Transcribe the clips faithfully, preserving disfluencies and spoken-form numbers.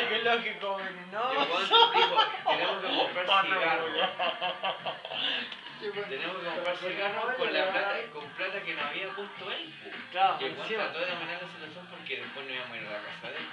Oye, qué lógico, no. El weón dijo, tenemos que comprar cigarros. Tenemos que comprar cigarros con la plata, con plata que nos había puesto él. Claro, Y el weón trató de dominar la situación porque después no íbamos a ir a la casa de él.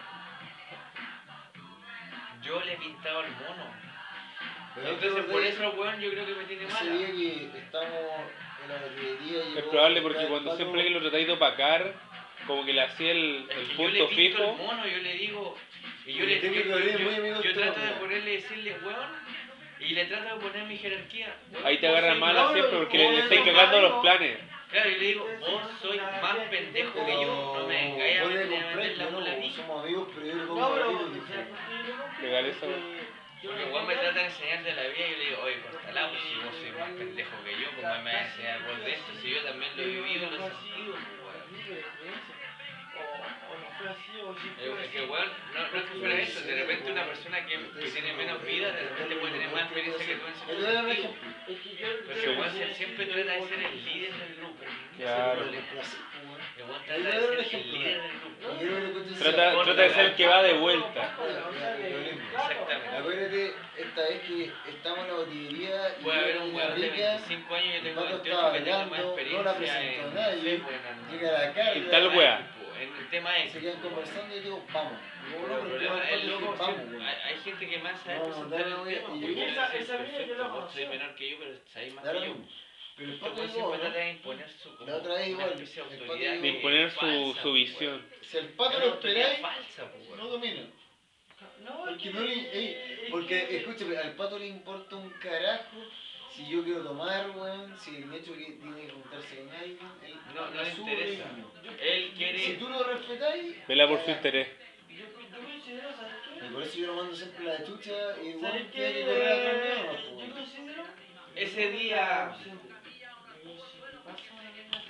Yo le pintaba el mono. Pero Entonces otro por día- eso el weón yo creo que me tiene Ese mala. día que estamos en la botillería y Es probable porque cuando siempre que lo tratáis de opacar, como que le hacía el, Es el que yo punto le pinto fijo. el mono, yo le digo. Y yo Porque le tengo yo, que abrir yo- muy amigo yo todo, trato de mira. ponerle decirle weón. Y le trato de poner mi jerarquía. Weón, Ahí te vos agarran sois mala más- siempre porque le, le Oye, estáis no, cagando no. los planes. Claro, y le digo, vos sois más pendejo que yo. No me vengáis a Vos le meter a compré, meter la yo mula a no, mí. somos amigos, pero yo le pongo No, pero. amigos, o sea, dije. porque yo no creo Legal esa, que- weón. yo Porque no igual me creo trata de enseñar de la vida y yo le digo, oye, cortala, pues si vos sois más pendejo que yo, ¿cómo me vas a enseñar vos de esto? Si yo también lo he vivido y lo he sentido, pues, weón. O, o no fue así, o sí fue Es así. que, weón, no, no es que fuera eso, de repente una persona que, que tiene menos vida, de repente puede tener más experiencia que tú en Yo cierto te doy un sentido. ejemplo. Es que yo Pero creo el weón que sie- siempre trata de ser el líder del grupo. Ese es el Claro. problema. El weón trata Yo de te doy un ser el ejemplo. líder del grupo. Y yo lo que cuento es Trata, esa- trata de ser el que va de vuelta. Exactamente. Acuérdate, esta vez que estamos en la botillería y Puede haber yo un en weón de rica, veinticinco años y yo el tengo pato veintiocho estaba que tenga más bailando, no la experiencia presentó en, nadie, no sé, weón, en- llega la cara, En tal wea. en el tema se ese. quedan conversando y yo digo, vamos. Y digo, Pero no, el pero problema ¿qué es más loco, vamos, sí, weón. hay, hay gente que más sabe No, presentar dale, el no, tema, y- porque y esa- yo esa soy mina yo perfecto, la vos soy conocí. menor que yo, pero sabéis más Da lo que yo. mismo. Pero el Este pato weón digo, siempre ¿no? trata de imponer su, como La otra vez una igual, especie de el pato autoridad digo- De que imponer es su, falsa, su weón. visión. Si el Es pato una lo autoridad esperáis, falsa, pues, weón. no domina. No, Porque es no le, que- ey, es porque que- escúchame, al pato le importa un carajo si yo quiero tomar, weón, si el hecho que tiene que juntarse con alguien, él No, no habla le su interesa. ritmo. Él quiere. Si tú lo respetáis, Vela por su cagaste. interés. Yo, yo considero, ¿sabes qué? Y por eso yo lo mando siempre a la chucha y ¿Sabes weón qué? tiene que correr atrás mío, no, Yo weón. considero... Ese día. Y si pasa una vez,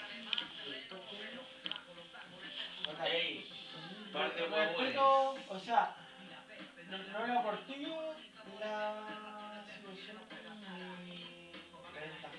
bacán. Ey, par de Respeto, o sea, no, no le aportillo la situación ni la ventaja.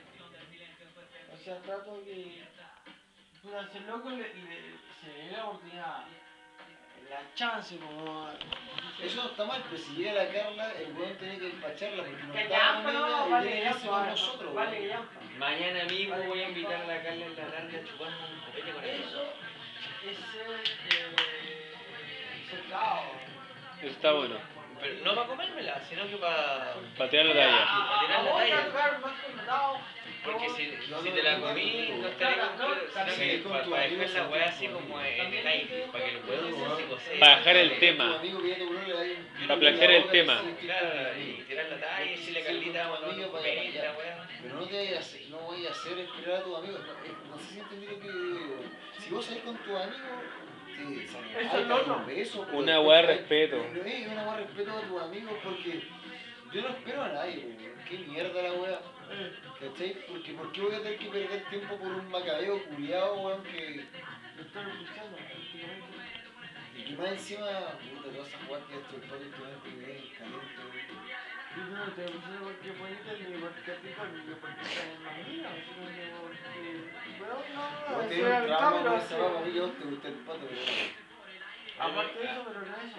O sea, trato que pueda ser loco y le, y le- se le dé la oportunidad, la chance como... Eso no está mal, pero si llega la Carla, el weón tiene que despacharla porque no Que está llampa, con no, ella y vale tiene que que irse llampa, con nosotros, vale que weón. llampa. Mañana mismo voy a invitar a la Carla en la tarde a chuparme un copete con él. Eso es ser, eh, ser dado. Eso está bueno. Pero no para comérmela, sino que para. Patear la talla. A, tirar a la vos te va a talla. tocar más connotado. Porque si, No, si no, te la no, comí, no, no no, estaría no, con no, sino también que con para tu dejar amigo, la weá con así tu como amigo. en el aire, para que el weón se psicosee. Para bajar el Tu tema. amigo que ya te voló, le da un- Para plantear el la boca y tema. decir que Claro, es tu y amigo. tirar la talla y decirle a Carlita, vamos a tomar un copete, la weá. Pero no te vayas a hacer, no voy a hacer esperar a tu amigo. No, eh, no sé si entendí lo que digo. Si vos salís con tu amigo, te salís Eso es lo otro. un beso. pero Una después weá de te- respeto. No es una weá de respeto a tus amigos porque yo no espero a nadie, weón. Qué mierda la weá. ¿Cachai? Porque ¿por qué voy a tener que perder tiempo por un macabeo culiado, weón, que... Lo estoy escuchando, prácticamente. Y que más encima, puta, todas esas weas que ha hecho el pato últimamente me vienen caliente, weón. Yo no te puse porque bonita ni porque pica ni porque está en la mina, sino que porque... Bueno, no, Vos eso tenés era un mitad, trauma pero con esa weá, a mí sí. que a vos te gusta el pato, pero... Aparte de eso, pero no eso.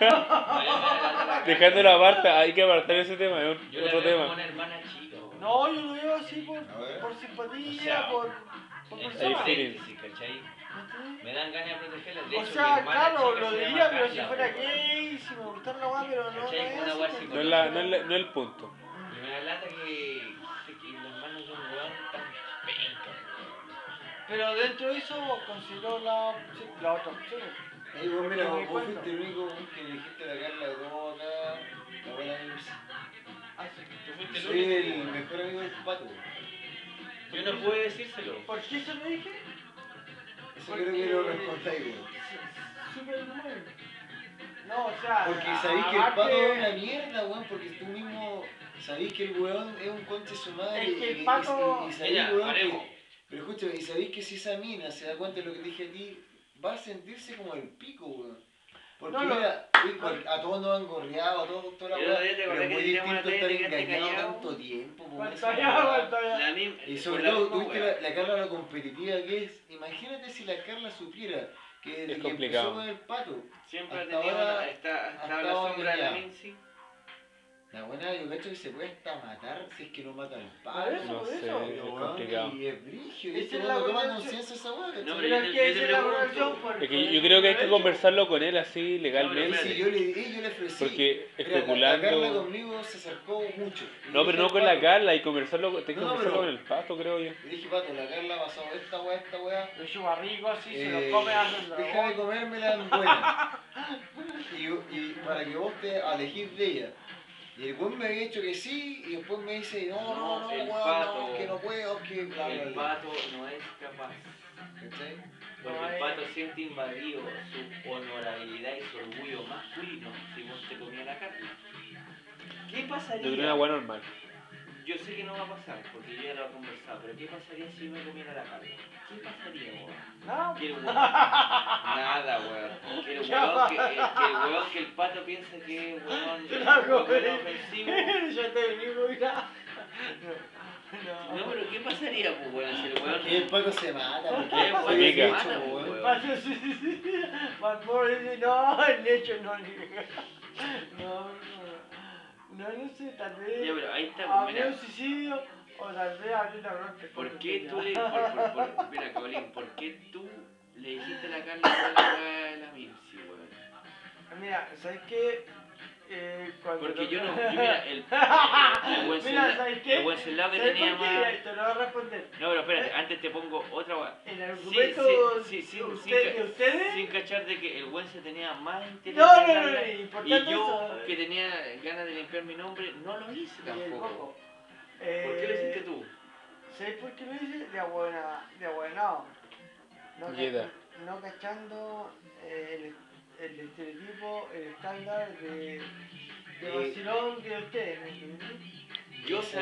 Dejándolo aparte, hay que apartar ese tema, es Yo un- la otro veo como tema. una hermana chica, weón. No, yo lo veo así por, A ver. por simpatía, O sea, por, por Es persona. feeling. sí, ¿cachai? ¿Entiendes? Me dan ganas de protegerla. De O hecho, mi sea, hermana claro, chica lo se llama diría, pero si Carla, fuera weón. gay, si me gustara la weá, pero no, no ¿Cachai? es Una así, weá pues. así No es, la, no, es la- no es el punto. Y me da lata que, que los hermanos de un weón tan penca, Pero dentro de eso considero la, sí, la otra opción. Ey, vos mira, Me vos, di vos cuenta. fuiste el único weón que elegiste a la Carla de todo acá, la buena amiga. Ah, sí. Tú fuiste el Soy el único. mejor amigo del pato, weón. Yo no pude decírselo. ¿Por qué eso lo dije? Eso creo que lo respondáis, weón. Súper mal. No, o sea. Porque a- sabéis que el aparte- pato es una mierda, weón, porque tú mismo sabéis que el weón es un conche su madre. Es que el y- y- pato- y, y sabéis, Mira, weón, paremos. que, pero escúchame, y sabéis que si esa mina se da cuenta de lo que te dije a ti, va a sentirse como el pico, weón. Porque No, no. mira, uy, cual- a todos nos han gorreado, a todos toda la Yo weá, todavía te pero acordás es que muy teníamos una distinto talla estar de quedarte engañado callado. tanto tiempo, po, ¿Cuánto esa allá, weá. cuánto allá? La misma, Y por sobre la todo, misma tuviste weá. la, la Carla lo competitiva que es. Imagínate si la Carla supiera que desde Es que complicado. empezó con el pato, Siempre ha hasta tenido ahora una, está, ha está a la estado sombra Mincy. La buena yo cacho que se puede hasta matar si es que no mata al Por padre. eso, No por sé, eso. es Weón, complicado. y es brigio, y Esa este es weón la no toma buena conciencia de esa weá, No, ¿cachai? pero Pero yo es te- que yo te esa es la pregunto, relación por- Es que por yo, yo eso creo que hay lo que he hecho. conversarlo con él así legalmente. Sí, yo le, y yo le ofrecí. Porque Mira, la- especulando- La Carla conmigo se acercó mucho. Y No, le pero dije no al con la Pato- Carla, hay que conversarlo, tenés que No, no, conversarlo pero- con el pato, creo yo. Le dije, Pato, la Carla ha pasado esta weá, esta weá. Lo chupa rico así, se eh, lo come hace el déjame dragón. comérmela en buena. Y, y para que vos te alejís de ella. Y el weón me había dicho que sí, y después me dice, no, no, no, el weón, pato- no, que no puedo, que bla, bla, El bla. pato no es capaz. ¿Cachai? Porque No, el eh. pato siente invadido su honorabilidad y su orgullo masculino si vos te comías la carne. ¿Qué Yo pasaría? creo una weá normal. Yo sé que no va a pasar, porque yo ya lo he conversado, pero ¿qué pasaría si yo me comiera la carne? ¿Qué pasaría, weón? No, Que el weón... Nada, weón. Que el weón que, que el weón que el pato piensa que es weón, te es la un weón comeré. ofensivo. Yo te venimos, mira. No, No, pero ¿qué pasaría, pues, weón? Si el weón... Y el Pato se mata, porque Eh, es weón, se se hecho, mata, weón. pues, weón. Paso, sí, sí, sí. Palmor dice, no, el hecho no niega. No, no. No, no sé, tal vez. Ya, pero ahí está, pues, Habría mira. un suicidio o tal vez habría una bronca. ¿Por qué tú le... Por, por, por, mira, Cabolín, ¿por qué tú le dijiste a la Carla toda la weá de la Mincy, weón? Mira, ¿sabes qué? Eh, cuando Porque lo- yo no... Yo, mira, el... El buen Mira, Celda- ¿sabes qué? el buen Celda que ¿Sabes tenía por qué? más... Te lo voy a responder. No, pero espérate, antes te pongo otra weá. El Sí, argumento sí, sí, de sí, usted- sin, de ca- ustedes. sin cachar de que el buen se tenía más interés No, en no, no, darla, no, y importante yo eso. que tenía ganas de limpiar mi nombre no lo hice Y el tampoco. coco. ¿Por qué lo hiciste Eh, tú? ¿Sabes por qué lo hice? De abuena, de abuenado. No, ca- Yeda. no cachando eh, el, el estereotipo, el estándar de, de Eh, vacilón de ustedes, ¿me entiendes? Yo